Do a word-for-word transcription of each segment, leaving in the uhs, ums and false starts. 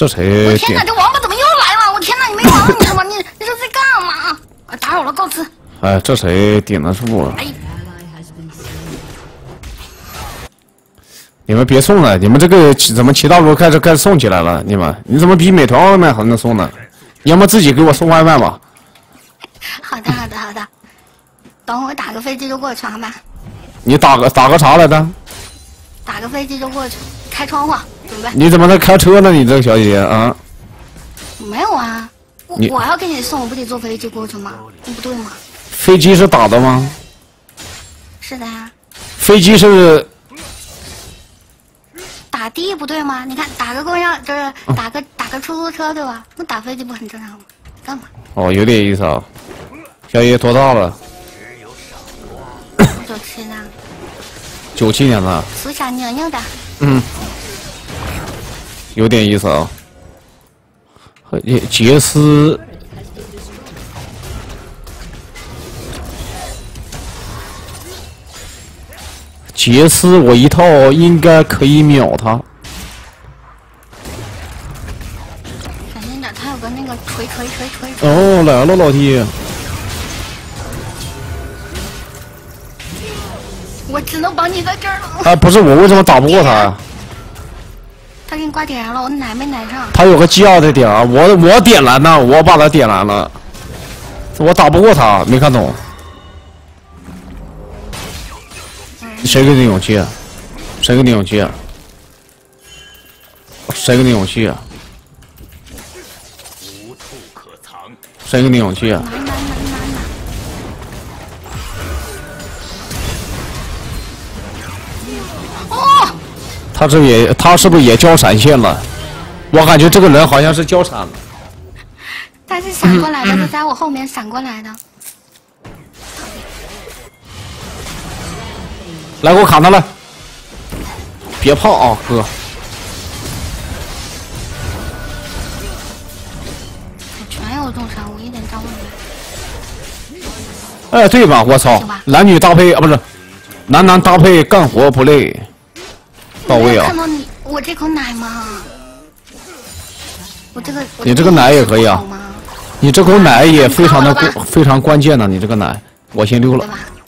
这谁？ 我天哪，这王八怎么又来了？我天哪，你没完了你是吗？你你这在干嘛？啊，打扰了，告辞。 哎，这谁点的数？ 哎， 你们别送了，你们这个怎么七大路开始开始送起来了？你们，你怎么比美团外卖还能送呢？要么自己给我送外卖吧。 好的，好的，好的。等我打个飞机就过去，好吧？ 你打个打个啥来着？ 打个飞机就过去，开窗户，准备。 你怎么在开车呢？你这个小姐姐啊？ 没有啊，我你我要给你送，我不得坐飞机过去吗？那不对吗？ 飞机是打的吗？ 是的呀。 飞机是打的不对吗？你看打个公交就是打个、打个出租车对吧？那打飞机不很正常吗？干嘛？ 哦，有点意思啊。小姐姐多大了？ 九七的， 九七年的。 属小牛牛的。 嗯，有点意思啊。杰斯，杰斯，我一套应该可以秒他。 小心点，他有个那个锤锤锤锤锤。 哦，来了，老弟。 我只能绑你在这儿了。 哎，不是我为什么打不过他呀？ 他给你挂点燃了，我奶没奶上。 他有个 G 二的点啊，我我点燃了，我把他点燃了，我打不过他，没看懂。谁给你勇气啊？谁给你勇气啊？谁给你勇气啊？ 无处可藏。 谁给你勇气啊？ 拿拿拿拿拿。哦。 他这也，他是不是也交闪现了？我感觉这个人好像是交闪了。 他是闪过来的，他在我后面闪过来的。 来，给我砍他来！别怕啊，哥。 全有重伤，我一点招不来。 哎，对吧？我操，男女搭配啊，不是，男男搭配干活不累，到位啊！ 看到你，我这口奶吗？我这个， 你这个奶也可以啊，你这口奶也非常的关，非常关键的，你这个奶，我先溜了。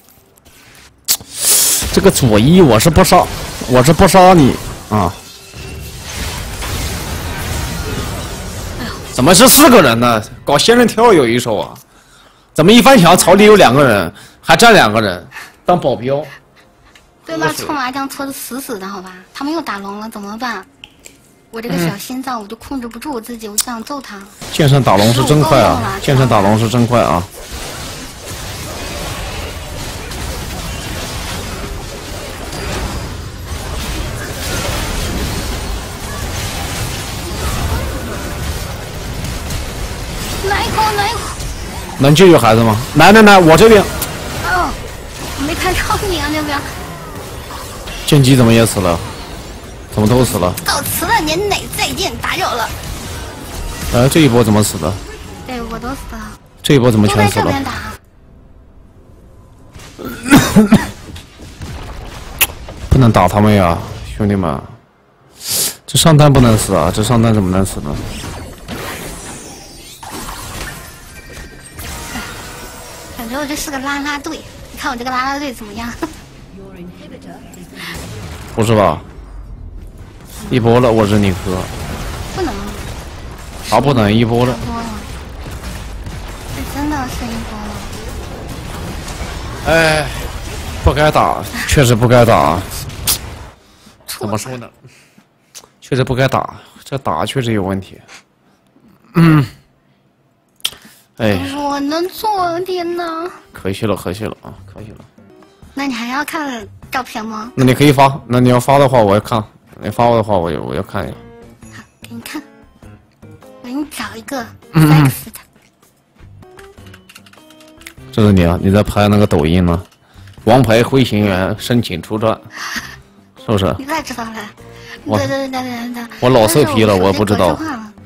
这个左一我是不杀，我是不杀你啊！怎么是四个人呢？搞仙人跳有一手啊！怎么一翻墙草里有两个人，还站两个人当保镖？ 对吧？搓麻将搓的死死的，好吧？他们又打龙了，怎么办？我这个小心脏我就控制不住我自己，我就想揍他。 剑圣打龙是真快啊！剑圣打龙是真快啊！ 来一口，来一口。 能救救孩子吗？来来来，我这边。 哦，我没看着你啊，那边。 剑姬怎么也死了？怎么都死了？ 告辞了，年内再见，打扰了。 哎，这一波怎么死的？ 对，我都死了。 这一波怎么全死了？ 都在这边打。 不能打他们呀，兄弟们！这上单不能死啊！这上单怎么能死呢？ 感觉我这是个啦啦队，你看我这个啦啦队怎么样？ 不是吧？一波了，我是你哥。 不能。 啊，不能一波了。 这真的是一波了。 哎，不该打，确实不该打。怎么说呢？确实不该打，这打确实有问题。嗯。哎。 我能做点呢。 可惜了，可惜了啊，可惜了。 那你还要看照片吗？ 那你可以发，那你要发的话，我要看。你发我的话，我我要看一下。 好，给你看。我给你找一个 sex 的。 这是你啊？你在拍那个抖音呢？王牌飞行员申请出战，是不是？ 你咋知道了？ 我对对对对对。 我老色批了，我不知道。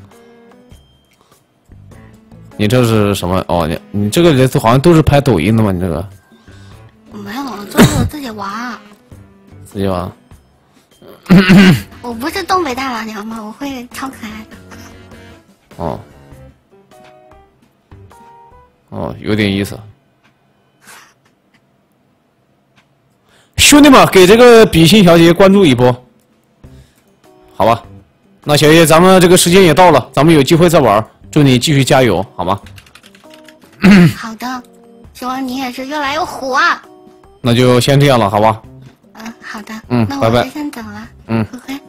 你这是什么？哦，你你这个人好像都是拍抖音的吗？你这个？ 没有，就是我自己玩。 自己玩。 我不是东北大老娘吗？我会超可爱的。 哦，哦，有点意思。兄弟们，给这个比心小姐关注一波，好吧？那小叶，咱们这个时间也到了，咱们有机会再玩。祝你继续加油，好吗？ 好的，希望你也是越来越火啊！ 那就先这样了，好吧？ 嗯，好的。 嗯， 那拜拜。 我先走了。 嗯。 拜拜。